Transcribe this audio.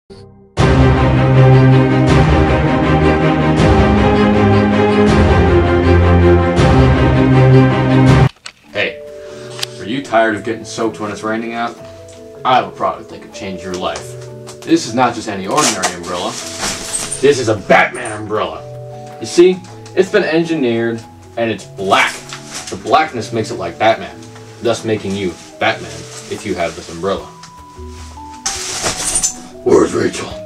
Hey, are you tired of getting soaked when it's raining out? I have a product that could change your life. This is not just any ordinary umbrella. This is a Batman umbrella. You see, it's been engineered and it's black. The blackness makes it like Batman, thus making you Batman if you have this umbrella. Where's Rachel?